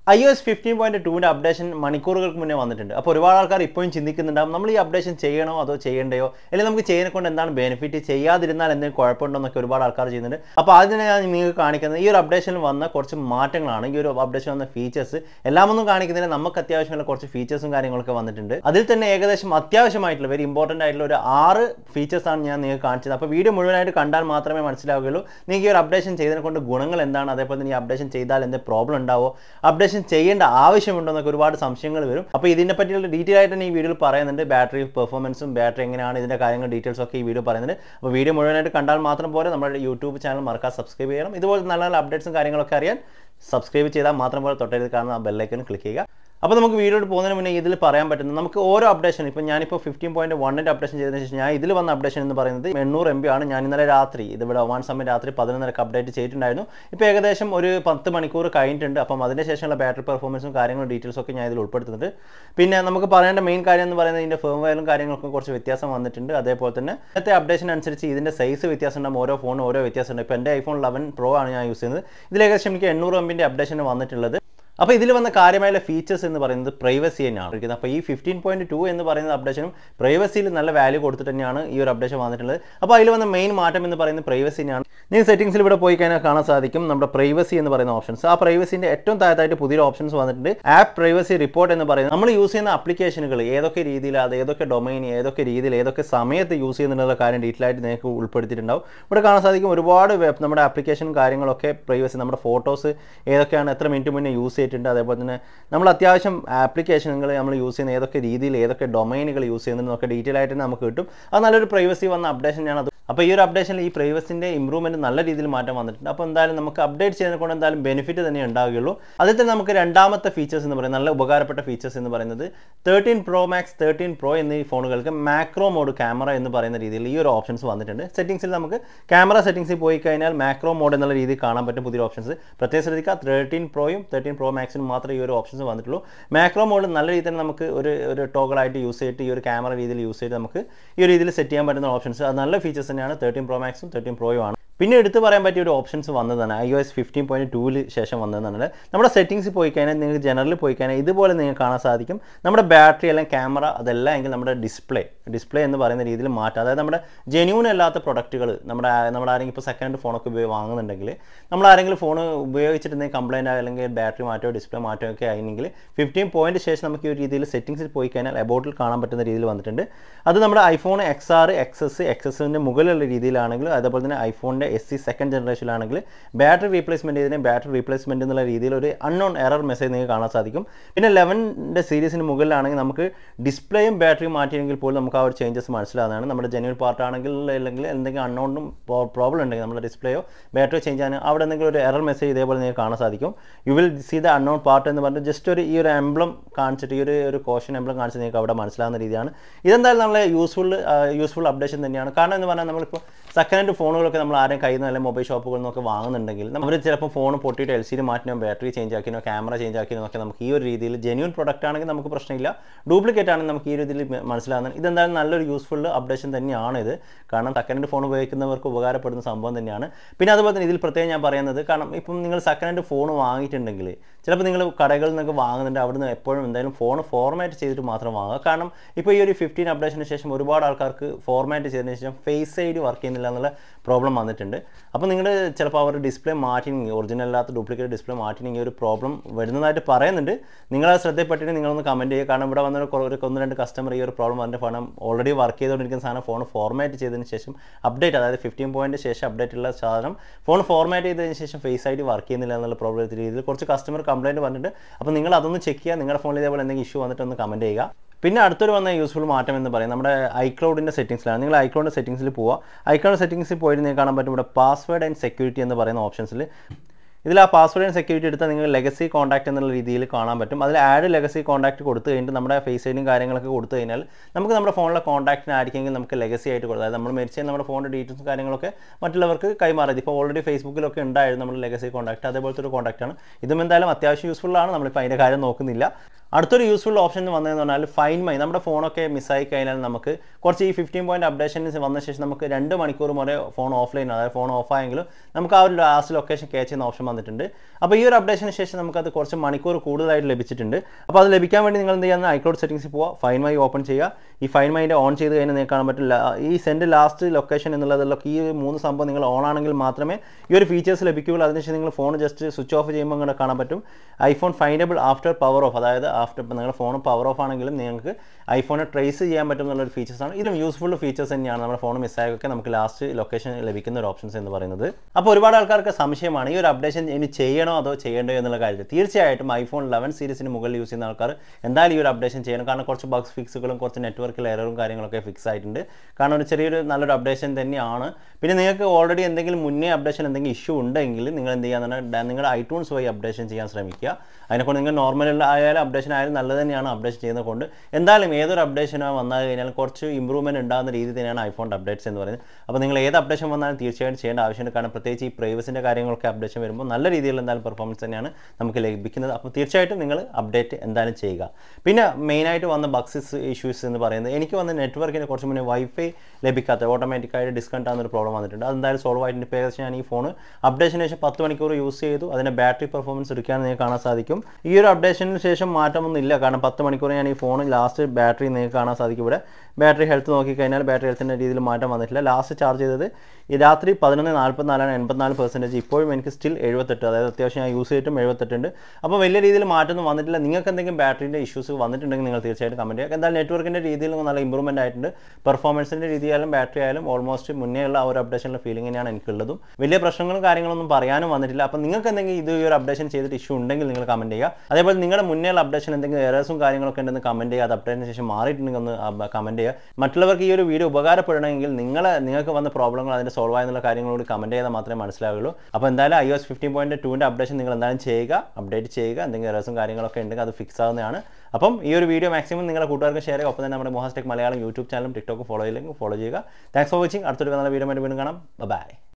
iOS 15.2 updation മണിക്കൂറുകൾക്ക് മുന്നേ വന്നിട്ടുണ്ട്. അപ്പോൾ ഒരുപാട് ആൾക്കാർ ഇപ്പോഴും ചിന്തിക്കുന്നുണ്ടാവും നമ്മൾ ഈ അപ്ഡേഷൻ ചെയ്യണോ അതോ ചെയ്യണ്ടയോ, അല്ലെങ്കിൽ നമുക്ക് ചെയ്യുന്നത് കൊണ്ട് എന്താണ് ബെനിഫിറ്റ്, ചെയ്യാതിരുന്നാൽ എന്തെങ്കിലും കുഴപ്പമുണ്ടോ എന്നൊക്കെ ഒരുപാട് ആൾക്കാർ ചെയ്യുന്നുണ്ട്. അപ്പോൾ അതിനെ ഞാൻ നിങ്ങൾക്ക് കാണിക്കുന്നത് ഈ ഒരു അപ്ഡേഷനിൽ വന്ന കുറച്ച് മാറ്റങ്ങളാണ്. ഈ ഒരു അപ്ഡേഷൻ വന്ന ഫീച്ചേഴ്സ് എല്ലാമൊന്നും കാണിക്കുന്നില്ല, നമുക്ക് അത്യാവശ്യമുള്ള കുറച്ച് ഫീച്ചേഴ്സും കാര്യങ്ങളൊക്കെ വന്നിട്ടുണ്ട്. അതിൽ തന്നെ ഏകദേശം അത്യാവശ്യമായിട്ടുള്ള വെരി ഇമ്പോർട്ടൻ്റ് ആയിട്ടുള്ള ഒരു 6 ഫീച്ചേഴ്സാണ് ഞാൻ നിങ്ങൾക്ക് കാണിച്ചത്. അപ്പോൾ വീഡിയോ മുഴുവനായിട്ട് കണ്ടാൽ മാത്രമേ മനസ്സിലാവുകയുള്ളൂ നിങ്ങൾക്ക് ഈ ഒരു അപ്ഡേഷൻ ചെയ്തതിനെ കൊണ്ട് ഗുണങ്ങൾ എന്താണ്, അതേപോലെ തന്നെ ഈ അപ്ഡേഷൻ ചെയ്താൽ എന്തെങ്കിലും പ്രോബ്ലം ഉണ്ടാവോ, അപ്ഡേഷൻ ചെയ്യേണ്ട ആവശ്യമുണ്ടോ എന്നൊക്കെ ഒരുപാട് സംശയങ്ങൾ വരും. അപ്പോൾ ഇതിനെ പറ്റിയുള്ള ഡീറ്റെയിൽ ആയിട്ട് ഈ വീഡിയോയിൽ പറയുന്നുണ്ട്. ബാറ്ററി പെർഫോമൻസും ബാറ്ററി എങ്ങനെയാണ് ഇതിൻ്റെ കാര്യങ്ങൾ ഡീറ്റെയിൽസ് ഒക്കെ ഈ വീഡിയോ പറയുന്നുണ്ട്. അപ്പോൾ വീഡിയോ മുഴുവനായിട്ട് കണ്ടാൽ മാത്രം പോലെ നമ്മുടെ യൂട്യൂബ് ചാനൽ മറക്കാതെ സബ്സ്ക്രൈബ് ചെയ്യണം. ഇതുപോലെ നല്ല നല്ല അപ്ഡേറ്റ്സും കാര്യങ്ങളൊക്കെ അറിയാൻ സബ്സ്ക്രൈബ് ചെയ്താൽ മാത്രം പോലെ തൊട്ടടുത്ത് കാണുന്ന ആ ബെല്ലൈക്കൺ ക്ലിക്ക് ചെയ്യുക. അപ്പോൾ നമുക്ക് വീഡിയോയിൽ പോകുന്നതിന് മുന്നേ ഇതിൽ പറയാൻ പറ്റുന്നത് നമുക്ക് ഓരോ അപ്ഡേഷൻ, ഇപ്പോൾ ഞാനിപ്പോൾ 15.1 അപ്ഡേഷൻ ചെയ്തതിന് ശേഷം ഞാൻ ഇതിൽ വന്ന അപ്ഡേഷൻ എന്ന് പറയുന്നത് 800 MB ആണ്. ഞാൻ ഇന്നലെ രാത്രി ഇതിവിടെ ഒമാൻ സമയം രാത്രി 11:30 അപ്ഡേറ്റ് ചെയ്തിട്ടുണ്ടായിരുന്നു. ഇപ്പോൾ ഏകദേശം ഒരു 10 മണിക്കൂർ കഴിഞ്ഞിട്ടുണ്ട്. അപ്പം അതിന് ശേഷമുള്ള ബാറ്ററി പെർഫോമൻസും കാര്യങ്ങളും ഡീറ്റെയിൽസും ഒക്കെ ഞാൻ ഇതിൽ ഉൾപ്പെടുത്തുന്നുണ്ട്. പിന്നെ നമുക്ക് പറയേണ്ട മെയിൻ കാര്യം എന്ന് പറയുന്നത് ഇതിൻ്റെ ഫേംവെയറും കാര്യങ്ങളൊക്കെ കുറച്ച് വ്യത്യാസം വന്നിട്ടുണ്ട്. അതേപോലെ തന്നെ നേരത്തെ അപ്ഡേഷൻ അനുസരിച്ച് ഇതിൻ്റെ സൈസ് വ്യത്യാസം ഉണ്ടാകും, ഓരോ ഫോണും ഓരോ വ്യത്യാസമുണ്ട്. ഇപ്പോൾ എൻ്റെ iPhone 11 Pro ആണ് ഞാൻ യൂസ് ചെയ്യുന്നത്. ഇതിൽ ഏകദേശം എനിക്ക് 800 MB അപ്ഡേഷൻ വന്നിട്ടുള്ളത്. അപ്പോൾ ഇതിൽ വന്ന കാര്യമായുള്ള ഫീച്ചേഴ്സ് എന്ന് പറയുന്നത് പ്രൈവസി തന്നെയാണ് ഇരിക്കുന്നത്. അപ്പോൾ ഈ 15.2 എന്ന് പറയുന്ന അപ്ഡേഷനും പ്രൈവസിയിൽ നല്ല വാല്യൂ കൊടുത്തിട്ട് തന്നെയാണ് ഈ ഒരു അപ്ഡേഷൻ വന്നിട്ടുള്ളത്. അപ്പോൾ അതിൽ വന്ന മെയിൻ മാറ്റം എന്ന് പറയുന്നത് പ്രൈവസി തന്നെയാണ്. നിങ്ങൾ സെറ്റിംഗ്സിൽ ഇവിടെ പോയി കഴിഞ്ഞാൽ കാണാൻ സാധിക്കും നമ്മുടെ പ്രൈവസി എന്ന് പറയുന്ന ഓപ്ഷൻസ്. ആ പ്രൈവസിൻ്റെ ഏറ്റവും താഴത്തായിട്ട് പുതിയൊരു ഓപ്ഷൻസ് വന്നിട്ടുണ്ട്. ആപ്പ് പ്രൈവസി റിപ്പോർട്ട് എന്ന് പറയുന്നത് നമ്മൾ യൂസ് ചെയ്യുന്ന ആപ്ലിക്കേഷനുകൾ ഏതൊക്കെ രീതിയിൽ, അത് ഏതൊക്കെ ഡൊമൈൻ, ഏതൊക്കെ രീതിയിൽ, ഏതൊക്കെ സമയത്ത് യൂസ് ചെയ്യുന്നുള്ള കാര്യം ഡീറ്റെയിൽ ആയിട്ട് നിങ്ങൾക്ക് ഉൾപ്പെടുത്തിയിട്ടുണ്ടാവും. ഇവിടെ കാണാൻ സാധിക്കും ഒരുപാട് നമ്മുടെ ആപ്ലിക്കേഷൻ കാര്യങ്ങളൊക്കെ പ്രൈവസി, നമ്മുടെ ഫോട്ടോസ് ഏതൊക്കെയാണ്, എത്ര മിനിറ്റ് മുന്നേ യൂസ് ചെയ്തിട്ടുണ്ട്, അതേപോലെ തന്നെ നമ്മൾ അത്യാവശ്യം ആപ്ലിക്കേഷനുകൾ നമ്മൾ യൂസ് ചെയ്യുന്ന ഏതൊക്കെ രീതിയിൽ, ഏതൊക്കെ ഡൊമൈനുകൾ യൂസ് ചെയ്യുന്നതെന്നൊക്കെ ഡീറ്റെയിൽ ആയിട്ട് നമുക്ക് കിട്ടും. അത് നല്ലൊരു പ്രൈവസി വന്ന അപ്ഡേഷനാണ് അത്. അപ്പോൾ ഈ ഒരു അപ്ഡേഷനിൽ ഈ പ്രൈവസിൻ്റെ ഇമ്പ്രൂവ്മെൻറ്റ് നല്ല രീതിയിൽ മാറ്റം വന്നിട്ടുണ്ട്. അപ്പോൾ എന്തായാലും നമുക്ക് അപ്ഡേറ്റ് ചെയ്യുന്നത് കൊണ്ട് എന്തായാലും ബെനിഫിറ്റ് തന്നെ ഉണ്ടാവുകയുള്ളൂ. അതിൽ തന്നെ നമുക്ക് രണ്ടാമത്തെ ഫീച്ചേഴ്സ് എന്ന് പറയുന്നത്, നല്ല ഉപകാരപ്പെട്ട ഫീച്ചേഴ്സ് എന്ന് പറയുന്നത് 13 Pro Max, 13 Pro എന്നീ ഫോണുകൾക്ക് മാക്രോ മോഡ് ക്യാമറ എന്ന് പറയുന്ന രീതിയിൽ ഈ ഒരു ഓപ്ഷൻസ് വന്നിട്ടുണ്ട്. സെറ്റിംഗ്സിൽ നമുക്ക് ക്യാമറ സെറ്റിംഗ്സിൽ പോയി കഴിഞ്ഞാൽ മാക്രോ മോഡ് എന്നുള്ള രീതിയിൽ കാണാൻ പറ്റും പുതിയ ഓപ്ഷൻസ്. പ്രത്യേകം ശ്രദ്ധിക്കുക, 13 Proയും 13 Pro Maxനും മാത്രമേ ഈ ഒരു ഓപ്ഷൻസ് വന്നിട്ടുള്ളൂ. മാക്രോ മോഡ് നല്ല രീതിയിൽ തന്നെ നമുക്ക് ഒരു ടോഗിളായിട്ട് യൂസ് ചെയ്തിട്ട് ഈ ഒരു ക്യാമറ രീതിയിൽ യൂസ് ചെയ്ത് നമുക്ക് ഈ ഒരു രീതിയിൽ സെറ്റ് ചെയ്യാൻ പറ്റുന്ന ഓപ്ഷൻസ്, അത് നല്ല ഫീച്ചേഴ്സ് തന്നെയാണ്. 13 Pro Maxും 13 Proയും ആണ്. പിന്നെ എടുത്ത് പറയാൻ പറ്റിയ ഒരു ഓപ്ഷൻസ് വന്നതാണ് iOS 15.2 ശേഷം വന്നതാണ്. നമ്മുടെ സെറ്റിംഗ്സിൽ പോയി കഴിഞ്ഞാൽ നിങ്ങൾക്ക് ജനറലിൽ പോയി കഴിഞ്ഞാൽ ഇതുപോലെ നിങ്ങൾക്ക് കാണാൻ സാധിക്കും നമ്മുടെ ബാറ്ററി അല്ലെങ്കിൽ ക്യാമറ അതല്ല എങ്കിൽ നമ്മുടെ ഡിസ്പ്ലേ എന്ന് പറയുന്ന രീതിയിൽ മാറ്റാം. അതായത് നമ്മുടെ ജെന്യൂൻ അല്ലാത്ത പ്രൊഡക്റ്റുകൾ നമ്മൾ ആരെങ്കിലും ഇപ്പോൾ സെക്കൻഡ് ഫോണൊക്കെ വാങ്ങുന്നുണ്ടെങ്കിൽ, നമ്മൾ ആരെങ്കിലും ഫോൺ ഉപയോഗിച്ചിട്ടുണ്ടെങ്കിൽ കംപ്ലൈൻറ്റ് അല്ലെങ്കിൽ ബാറ്ററി മാറ്റോ ഡിസ്പ്ലേ മാറ്റോ ഒക്കെ ആയിരുന്നെങ്കിൽ 15 ശേഷം നമുക്ക് ഈ ഒരു രീതിയിൽ സെറ്റിംഗ്സിൽ പോയി കഴിഞ്ഞാൽ അബൌട്ടിൽ കാണാൻ പറ്റുന്ന രീതിയിൽ വന്നിട്ടുണ്ട്. അത് നമ്മുടെ iPhone XR, XSൻ്റെ മുകളിലുള്ള രീതിയിലാണെങ്കിൽ, അതേപോലെ തന്നെ iPhoneൻ്റെ SE സെക്കൻഡ് ജനറേഷനിലാണെങ്കിൽ ബാറ്ററി റീപ്ലേസ്മെൻറ്റ് ചെയ്തതിന് ബാറ്ററി റീപ്ലേസ്മെൻറ്റ് എന്നുള്ള രീതിയിൽ ഒരു അൺനോൺ എറർ മെസ്സേജ് നിങ്ങൾക്ക് കാണാൻ സാധിക്കും. പിന്നെ 11ൻ്റെ സീരീസിന് മുകളിലാണെങ്കിൽ നമുക്ക് ഡിസ്പ്ലേയും ബാറ്ററിയും മാറ്റിയെങ്കിൽ പോലും നമുക്ക് ആ ഒരു ചേഞ്ചസ് മനസ്സിലാവുന്നതാണ്. നമ്മുടെ ജെന്യൂൻ പാർട്ട് ആണെങ്കിൽ അല്ലെങ്കിൽ എന്തെങ്കിലും അൺനോണും പ്രോബ്ലം ഉണ്ടെങ്കിൽ നമ്മുടെ ഡിസ്പ്ലേയോ ബാറ്ററിയോ ചേഞ്ച് ചെയ്യാൻ അവിടെ എന്തെങ്കിലും ഒരു എറർ മെസ്സേജ് ഇതേപോലെ നിങ്ങൾക്ക് കാണാൻ സാധിക്കും. You will see the unknown part എന്ന് പറഞ്ഞിട്ട് ജസ്റ്റ് ഈ ഒരു എംബ്ലം കാണിച്ചിട്ട് ഈ ഒരു കോഷൻ എംബ്ലം കാണിച്ചിട്ട് നിങ്ങൾക്ക് അവിടെ മനസ്സിലാവുന്ന രീതിയാണ്. ഇതെന്തായാലും നമ്മളെ യൂസ്ഫുൾ അപ്ഡേഷൻ തന്നെയാണ്. കാരണം എന്ന് പറഞ്ഞാൽ നമ്മളിപ്പോൾ സെക്കൻഡ് ഹാൻഡ് ഫോണുകളൊക്കെ നമ്മൾ ആരും കയ്യിൽ നിന്ന് അല്ലെങ്കിൽ മൊബൈൽ ഷോപ്പുകളിൽ നിന്നൊക്കെ വാങ്ങുന്നുണ്ടെങ്കിൽ അവർ ചിലപ്പോൾ ഫോൺ പൊട്ടിയിട്ട് LCD മാറ്റിനോ ബാറ്ററി ചേഞ്ച് ആക്കിനോ ക്യാമറ ചേഞ്ച് ആക്കിനോ ഒക്കെ നമുക്ക് ഈ ഒരു രീതിയിൽ ജെന്യൂൻ പ്രൊഡക്റ്റ് ആണെങ്കിൽ നമുക്ക് പ്രശ്നമില്ല, ഡ്യൂപ്ലിക്കേറ്റ് ആണെങ്കിൽ നമുക്ക് ഈ ഒരു രീതിയിൽ മനസ്സിലാകുന്നത്. ഇതെന്തായാലും നല്ലൊരു യൂസ്ഫുൾ അപ്ഡേഷൻ തന്നെയാണ് ഇത്. കാരണം സെക്കൻഡ് ഹാൻഡ് ഫോൺ ഉപയോഗിക്കുന്നവർക്ക് ഉപകാരപ്പെടുന്ന സംഭവം തന്നെയാണ്. പിന്നെ അതുപോലെ തന്നെ ഇതിൽ പ്രത്യേകം ഞാൻ പറയുന്നത്, കാരണം ഇപ്പം നിങ്ങൾ സെക്കൻഡ് ഹാൻഡ് ഫോൺ വാങ്ങിയിട്ടുണ്ടെങ്കിൽ ചിലപ്പോൾ നിങ്ങൾ കടകളിൽ നിന്നൊക്കെ വാങ്ങുന്നുണ്ട്, അവിടുന്ന് എപ്പോഴും എന്തായാലും ഫോൺ ഫോർമാറ്റ് ചെയ്തിട്ട് മാത്രം വാങ്ങുക. കാരണം ഇപ്പോൾ ഈ ഒരു 15 അപ്ഡേഷന് ശേഷം ഒരുപാട് ആൾക്കാർക്ക് ഫോർമാറ്റ് ചെയ്തതിന് ശേഷം ഫേസ് ID വർക്ക് ചെയ്യുന്നില്ല എന്നുള്ള പ്രോബ്ലം വന്നിട്ടുണ്ട്. അപ്പോൾ നിങ്ങൾ ചിലപ്പോൾ അവർ ഡിസ്പ്ലേ മാറ്റിനെങ്കിൽ, ഒറിജിനൽ അല്ലാത്ത ഡ്യൂപ്ലിക്കേറ്റ് ഡിസ്പ്ലേ മാറ്റിനെങ്കിൽ ഒരു പ്രോബ്ലം വരുന്നതായിട്ട് പറയുന്നുണ്ട്. നിങ്ങളത് ശ്രദ്ധപ്പെട്ടിട്ട് നിങ്ങളൊന്ന് കമൻറ്റ് ചെയ്യുക. കാരണം ഇവിടെ വന്ന ഒരു 1-2 കസ്റ്റമർ ഈ ഒരു പ്രോബ്ലം അതിൻ്റെ ഫലം ഓൾറെഡി വർക്ക് ചെയ്തുകൊണ്ടിരിക്കുന്ന സാധനം ഫോൺ ഫോർമാറ്റ് ചെയ്തതിന് ശേഷം അപ്ഡേറ്റ്, അതായത് 15 ശേഷം അപ്ഡേറ്റ് ഉള്ള സാധനം ഫോൺ ഫോർമാറ്റ് ചെയ്തതിന് ശേഷം ഫേസ് ID വർക്ക് ചെയ്യുന്നില്ല എന്നുള്ള പ്രോബ്ലം രീതിയിൽ കുറച്ച് കസ്റ്റമർ കംപ്ലയിൻറ്റ് പറഞ്ഞിട്ട്. അപ്പോൾ നിങ്ങൾ അതൊന്ന് ചെക്ക് ചെയ്യുക, നിങ്ങളുടെ ഫോണിൽ ഇതേപോലെ എന്തെങ്കിലും ഇഷ്യൂ വന്നിട്ട് ഒന്ന് കമൻറ്റ് ചെയ്യുക. പിന്നെ അടുത്തൊരു വന്ന യൂസ്ഫുൾ മാറ്റം എന്ന് പറയുന്നത് നമ്മുടെ iCloudൻ്റെ സെറ്റിംഗ്സിലാണ്. നിങ്ങൾ iCloudൻ്റെ സെറ്റിംഗ്സിൽ പോവുക. iCloud സെറ്റിംഗ്സിൽ പോയിട്ട് നിങ്ങൾക്ക് കാണാൻ പറ്റും ഇവിടെ പാസ്വേഡ് ആൻഡ് സെക്യൂരിറ്റി എന്ന് പറയുന്ന ഓപ്ഷൻസിൽ. ഇതിൽ ആ പാസ്വേഡ് ആൻഡ് സെക്യൂരിറ്റി എടുത്താൽ നിങ്ങൾ ലെഗസി കോൺടാക്ട് എന്നുള്ള രീതിയിൽ കാണാൻ പറ്റും. അതിൽ ആഡ് ലെഗസി കോൺടാക്ട് കൊടുത്തു കഴിഞ്ഞിട്ട് നമ്മുടെ ഫേസ് ഐഡിയും കാര്യങ്ങളൊക്കെ കൊടുത്തു കഴിഞ്ഞാൽ നമുക്ക് നമ്മുടെ ഫോണിലെ കോൺടാക്റ്റിന് ആയിരിക്കെങ്കിൽ നമുക്ക് ലെഗസി ആയിട്ട് കൊടുക്കാം. അതായത് നമ്മൾ മരിച്ചാൽ നമ്മുടെ ഫോണിൻ്റെ ഡീറ്റെയിൽസും കാര്യങ്ങളൊക്കെ മറ്റുള്ളവർക്ക് കൈമാറിയത്. ഇപ്പോൾ ഓൾറെഡി ഫേസ്ബുക്കിലൊക്കെ ഉണ്ടായിരുന്നു നമ്മുടെ ലെഗസി കോൺടാക്ട്, അതേപോലത്തെ ഒരു കോൺടാക്റ്റാണ്. ഇതും എന്തായാലും അത്യാവശ്യം യൂസ്ഫുള്ളാണ്. നമ്മളിപ്പോൾ അതിൻ്റെ കാര്യം നോക്കുന്നില്ല. അടുത്തൊരു യൂസ്ഫുൾ ഓപ്ഷൻ എന്ന് വന്നതെന്ന് പറഞ്ഞാൽ ഫൈൻഡ് മൈ. നമ്മുടെ ഫോണൊക്കെ മിസ്സായി കഴിഞ്ഞാൽ നമുക്ക് കുറച്ച് ഈ 15 അപ്ഡേഷൻസ് വന്ന ശേഷം നമുക്ക് 2 മണിക്കൂർ വരെ ഫോൺ ഓഫ്ലൈൻ, അതായത് ഫോൺ ഓഫായെങ്കിലും നമുക്ക് ആ ഒരു ലാസ്റ്റ് ലൊക്കേഷൻ ക്യാച്ച് ചെയ്യുന്ന ഓപ്ഷൻ വന്നിട്ടുണ്ട്. അപ്പോൾ ഈ ഒരു അപ്ഡേഷന് ശേഷം നമുക്കത് കുറച്ച് മണിക്കൂർ കൂടുതലായിട്ട് ലഭിച്ചിട്ടുണ്ട്. അപ്പോൾ അത് ലഭിക്കാൻ വേണ്ടി നിങ്ങൾ എന്ത് ചെയ്യുക, iCloud സെറ്റിംഗ്സിൽ പോവുക, ഫൈൻഡ് മൈ ഓപ്പൺ ചെയ്യുക. ഈ ഫൈൻഡ് മൈൻ്റെ ഓൺ ചെയ്ത് കഴിഞ്ഞാൽ നിങ്ങൾക്ക് കാണാൻ പറ്റില്ല ഈ സെൻഡ് ലാസ്റ്റ് ലൊക്കേഷൻ എന്നുള്ളതിലൊക്കെ ഈ 3 സംഭവം നിങ്ങൾ ഓൺ ആണെങ്കിൽ മാത്രമേ ഈ ഒരു ഫീച്ചേഴ്സ് ലഭിക്കുകയുള്ളൂ. അതിനുശേഷം നിങ്ങൾ ഫോൺ ജസ്റ്റ് സ്വിച്ച് ഓഫ് ചെയ്യുമ്പോൾ ഇങ്ങനെ കാണാൻ പറ്റും iPhone findable after power off, അതായത് ആഫ്റ്റർ നിങ്ങളുടെ ഫോൺ പവർ ഓഫ് ആണെങ്കിലും നിങ്ങൾക്ക് ഐഫോണെ ട്രേസ് ചെയ്യാൻ പറ്റും എന്നുള്ളൊരു ഫീച്ചേഴ്സാണ്. ഇതിലും യൂസ്ഫുൾ ഫീച്ചേഴ്സ് തന്നെയാണ് നമ്മുടെ ഫോൺ മിസ്സായൊക്കെ നമുക്ക് ലാസ്റ്റ് ലൊക്കേഷൻ ലഭിക്കുന്ന ഒരു ഓപ്ഷൻസ് എന്ന് പറയുന്നത്. അപ്പോൾ ഒരുപാട് ആൾക്കാർക്ക് സംശയമാണ് ഈ ഒരു അപ്ഡേഷൻ ഇനി ചെയ്യണോ അതോ ചെയ്യേണ്ടോ എന്നുള്ള കാര്യത്തിൽ. തീർച്ചയായിട്ടും ഐഫോൺ 11 സീരീസിന് മുകളിൽ യൂസ് ചെയ്യുന്ന ആൾക്കാർ എന്തായാലും ഈ ഒരു അപ്ഡേഷൻ ചെയ്യണം. കാരണം കുറച്ച് ബഗ്സ് ഫിക്സുകളും കുറച്ച് നെറ്റ്വർക്കിൽ എററും കാര്യങ്ങളൊക്കെ ഫിക്സ് ആയിട്ടുണ്ട്. കാരണം ഒരു ചെറിയൊരു നല്ലൊരു അപ്ഡേഷൻ തന്നെയാണ്. പിന്നെ നിങ്ങൾക്ക് ഓൾറെഡി എന്തെങ്കിലും മുന്നേ അപ്ഡേഷൻ എന്തെങ്കിലും ഇഷ്യൂ ഉണ്ടെങ്കിൽ നിങ്ങൾ എന്ത് ചെയ്യാന്ന് നിങ്ങളുടെ iTunes വഴി അപ്ഡേഷൻ ചെയ്യാൻ ശ്രമിക്കുക. അതിനെക്കൊണ്ട് നിങ്ങൾ നോർമൽ ആയാലും അപ്ഡേഷൻ ആയാലും നല്ലത് തന്നെയാണ് അപ്ഡേഷൻ ചെയ്യുന്നത് കൊണ്ട്. എന്തായാലും ഏതൊരു അപ്ഡേഷനോ വന്നാൽ കഴിഞ്ഞാൽ കുറച്ച് ഇമ്പ്രൂവ്മെൻറ്റ് ഉണ്ടാകുന്ന രീതി തന്നെയാണ് ഐഫോൺ അപ്ഡേറ്റ്സ് എന്ന് പറയുന്നത്. അപ്പോൾ നിങ്ങൾ ഏത് അപ്ഡേഷൻ വന്നാലും തീർച്ചയായിട്ടും ചെയ്യേണ്ട ആവശ്യമുണ്ട്. കാരണം പ്രത്യേകിച്ച് ഈ പ്രൈവസിൻ്റെ കാര്യങ്ങളൊക്കെ അപ്ഡേഷൻ വരുമ്പോൾ നല്ല രീതിയിൽ എന്തായാലും പെർഫോമൻസ് തന്നെയാണ് നമുക്ക് ലഭിക്കുന്നത്. അപ്പോൾ തീർച്ചയായിട്ടും നിങ്ങൾ അപ്ഡേറ്റ് എന്തായാലും ചെയ്യുക. പിന്നെ മെയിനായിട്ട് വന്ന ബഗ്സ് ഇഷ്യൂസ് എന്ന് പറയുന്നത് എനിക്ക് വന്ന നെറ്റ്വർക്കിന് കുറച്ച് മുന്നേ വൈഫൈ ലഭിക്കാത്ത ഓട്ടോമാറ്റിക്കായിട്ട് ഡിസ്കണക്ട് ആകുന്ന ഒരു പ്രോബ്ലം വന്നിട്ടുണ്ട്. അതെന്തായാലും സോൾവ് ആയിട്ടുണ്ട്. ഇപ്പോൾ ഏകദേശം ഞാൻ ഈ ഫോൺ അപ്ഡേഷന് ശേഷം 10 മണിക്കൂർ യൂസ് ചെയ്തു. അതിൻ്റെ ബാറ്ററി പെർഫോമൻസ് എടുക്കാൻ നിങ്ങൾക്ക് കാണാൻ സാധിക്കും. ഈ ഒരു അപ്ഡേഷന് ശേഷം മാറ്റമൊന്നും ഇല്ല. കാരണം 10 മണിക്കൂർ ഞാൻ ഈ ഫോൺ ലാസ്റ്റ് ബാറ്ററി നിങ്ങൾക്ക് കാണാൻ സാധിക്കും. ഇവിടെ ബാറ്ററി ഹെൽത്ത് നോക്കിക്കഴിഞ്ഞാൽ ബാറ്ററി ഹെൽത്തിൻ്റെ രീതിയിൽ മാറ്റം വന്നിട്ടില്ല. ലാസ്റ്റ് ചാർജ് ചെയ്തത് ഈ രാത്രി 11:44 84%. ഇപ്പോഴും എനിക്ക് സ്റ്റിൽ 78, അതായത് അത്യാവശ്യം ഞാൻ യൂസ് ചെയ്തിട്ടും 78 ഉണ്ട്. അപ്പോൾ വലിയ രീതിയിൽ മാറ്റമൊന്നും വന്നിട്ടില്ല. നിങ്ങൾക്ക് എന്തെങ്കിലും ബാറ്ററിൻ്റെ ഇഷ്യൂസ് വന്നിട്ടുണ്ടെങ്കിൽ നിങ്ങൾ തീർച്ചയായിട്ടും കമൻറ്റ് ചെയ്യുക. എന്തായാലും നെറ്റ്വർക്കിൻ്റെ രീതിയിൽ നല്ല ഇമ്പ്രൂവ്മെൻറ്റ് ആയിട്ടുണ്ട്. പെർഫോമൻസിൻ്റെ രീതിയായാലും ബാറ്ററി ആയാലും ഓൾമോസ്റ്റ് മുന്നേ ഉള്ള ആ ഒരു അപ്ഡേഷനിലെ ഫീലിംഗ് തന്നെയാണ് എനിക്കുള്ളതും. വലിയ പ്രശ്നങ്ങളും കാര്യങ്ങളൊന്നും പറയാനും വന്നിട്ടില്ല. അപ്പോൾ നിങ്ങൾക്ക് എന്തെങ്കിലും ഇത് ഈ ഒരു അപ്ഡേഷൻ ചെയ്തിട്ട് ഇഷ്യൂ ഉണ്ടെങ്കിൽ നിങ്ങൾ കമൻറ്റ് ചെയ്യുക. അതേപോലെ നിങ്ങളുടെ മുന്നേ ഉള്ള അപ്ഡേഷൻ എന്തെങ്കിലും എറേഴ്സും കാര്യങ്ങളൊക്കെ ഉണ്ടെന്ന് കമൻറ്റ് ചെയ്യുക. അത് അപ്ഡേറ്റിന് ശേഷം മാറിയിട്ടുണ്ടെങ്കിൽ ഒന്ന് കമൻറ്റ് ചെയ്യുക. മറ്റുള്ളവർക്ക് ഈ ഒരു വീഡിയോ ഉപകാരപ്പെടണമെങ്കിൽ നിങ്ങൾക്ക് വന്ന പ്രോബ്ലങ്ങൾ അതിൻ്റെ സോൾവ് ആയെന്നുള്ള കാര്യങ്ങളോട് കമൻറ്റ് ചെയ്താൽ മാത്രമേ മനസ്സിലാവുള്ളൂ. അപ്പോൾ എന്തായാലും iOS 15.2 അപ്ഡേഷൻ നിങ്ങൾ എന്തായാലും ചെയ്യുക, അപ്ഡേറ്റ് ചെയ്യുക. എന്തെങ്കിലും എറേഴ്സും കാര്യങ്ങളൊക്കെ ഉണ്ടെങ്കിൽ അത് ഫിക്സ് ആവുന്നതാണ്. അപ്പം ഈ ഒരു വീഡിയോ മാക്സിമം നിങ്ങളുടെ കൂട്ടുകാർക്ക് ഷെയർ ചെയ്യുക. ഒപ്പം തന്നെ നമ്മുടെ മുഹാസ് ടെക് മലയാളം യൂട്യൂബ് ചാനലും ടിക്ടോക്കും ഫോളോ ചെയ്യുക. Thanks for watching. അടുത്തൊരു നല്ല വീഡിയോ ആയിട്ട് വീണ്ടും കാണാം. ബൈ.